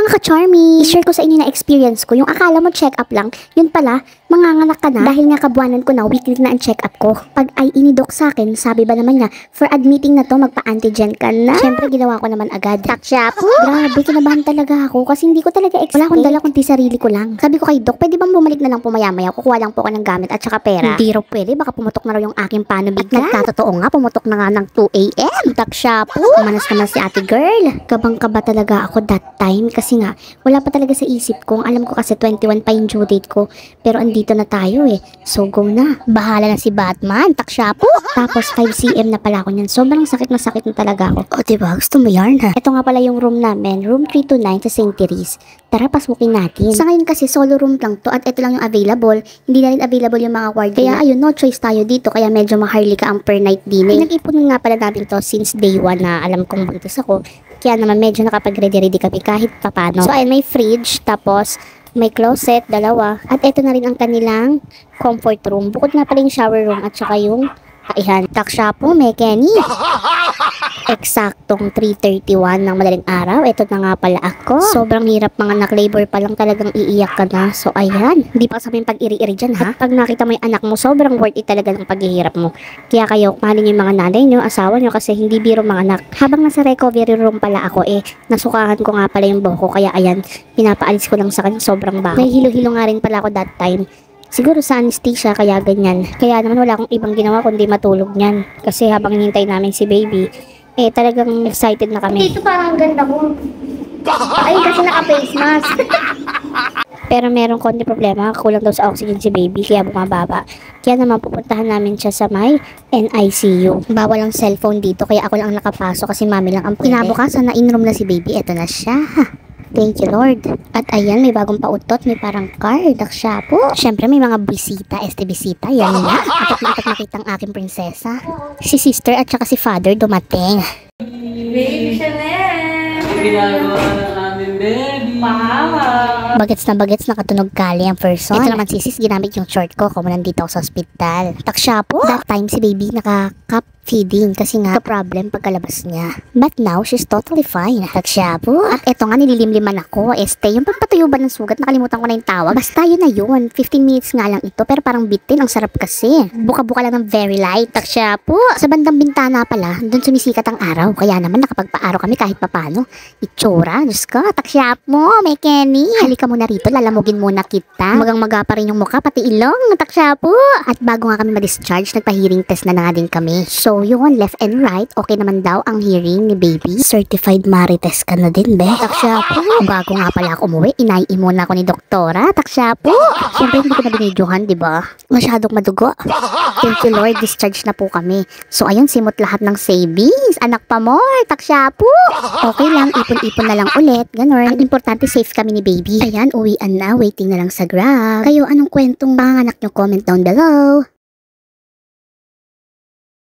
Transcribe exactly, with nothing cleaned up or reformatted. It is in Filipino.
mga ka-charmy, i-share ko sa inyo na experience ko. Yung akala mo check-up lang, yun pala, manganganak ka na. Dahil nga kabuanan ko na, weekly na ang check-up ko. Pag ay inidok sa akin, sabi ba naman niya, for admitting na to, magpa-antigen ka na. Siyempre, ginawa ko naman agad. Taksya po! Grabe, kinabahan talaga ako kasi hindi ko talaga expect. Wala akong dala kundi sarili ko lang. Sabi ko kay Doc, pwede bang bumalik na lang pumaya-maya? Kukuha lang po ako ng gamit at saka pera. Hindi raw pwede, baka pumutok na raw yung aking pano bigla. At nagkatotoo nga, pumutok na nga ng two A M Taksya po! Manas naman si ate girl. Kabang-kaba talaga ako that time kasi nga, wala pa talaga sa isip ko. Alam ko kasi twenty-one pa yung due date ko. Pero andito na tayo eh. So go na. Bahala na si Batman. Taksya po. Tapos five C M na pala ako niyan. Sobrang sakit na sakit na talaga ako. O diba? Gusto mo yarn ha? Ito nga pala yung room namin. Room three two nine sa Saint Therese. Tara, pasukin natin. Sa ngayon kasi solo room lang to at ito lang yung available. Hindi na rin available yung mga ward. Kaya ayun, no choice tayo dito. Kaya medyo maharlika ang per night din eh. Nag-ipon nga pala natin to since day one na alam kong buntis ako. Kaya naman medyo nakapag-ready-ready kami kahit papano. So ayun, may fridge, tapos may closet, dalawa. At ito na rin ang kanilang comfort room. Bukod nga pala yung shower room at saka yung kaihan. Taksya po, may Kenny. Eksaktong three thirty-one ng madaling araw. Ito na nga pala ako. Sobrang hirap mga anak, labor pa lang talagang iiyak ka na. So ayan, hindi pa sabihin pag iri-iri dyan ha. At pag nakita mo yung anak mo, sobrang worth it talaga ng paghihirap mo. Kaya kayo, mahalin yung mga nanay nyo, asawa nyo kasi hindi biro mga anak. Habang nasa recovery room pala ako eh, nasukahan ko nga pala yung buhok ko. Kaya ayan, pinapaalis ko lang sa kanya, sobrang baho. May hilo-hilo nga rin pala ako that time. Siguro sa anesthesia kaya ganyan. Kaya naman wala akong ibang ginawa kundi matulog niyan. Kasi habang hinintay namin si baby, eh talagang excited na kami. Dito parang ganda ko. Ay, kasi naka-face mask. Pero merong konti problema, kulang daw sa oxygen si baby, kaya bumababa. Kaya naman pupuntahan namin siya sa may N I C U. Bawal ang cellphone dito, kaya ako lang nakapasok kasi mami lang ang pwede. Kinabukasan na in-room na si baby, eto na siya. Thank you Lord. At ayan, may bagong pautot, may parang card. Taksya po. Siyempre may mga bisita, este bisita. Yan nga. Atat na atat nakita ang aking prinsesa. Si sister at saka si father dumating. Baby Chanel! Ginagawa ng aming baby. Mama! Bagets na bagets, nakatunog kali ang person. Ito naman si sis, ginamit yung short ko kung nandito ako sa ospital. Taksya po. That time si baby naka-cup feeding kasi nga ka-problem pagkalabas niya. But now, she's totally fine. Taksya po. At eto nga, nililimliman ako. Este, yung pagpatuyo ba ng sugat, nakalimutan ko na yung tawag. Basta yun na yun. fifteen minutes nga lang ito, pero parang bitin. Ang sarap kasi. Buka-buka lang ng very light. Taksya po. Sa bandang bintana pala, doon sumisikat ang araw. Kaya naman nakapagpa-araw kami kahit papano. Itsura, Diyos ko. Taksya mo, may Kenny. Halika muna rito, lalamugin muna kita. Magang-maga pa rin yung mukha, pati ilong. Taksya po. At bago nga kami ma-discharge, nagpa-hearing test na na nga din kami. So, yun, left and right, okay naman daw ang hearing ni baby. Certified marites ka na din, be. Taksya po. Bago nga pala ako umuwi, inay muna ako ni doktora. Taksya po. Siyempre, hindi ko na binidyohan, di ba? Masyadong madugo. Thank you, Lord. Discharge na po kami. So, ayun, simot lahat ng savings. Anak pa more. Taksya po. Okay lang, ipon-ipon na lang ulit. Ganon. Ang importante, safe kami ni baby. Ayan, uwian na. Waiting na lang sa Grab. Kayo, anong kwentong panganak nyo? Comment down below.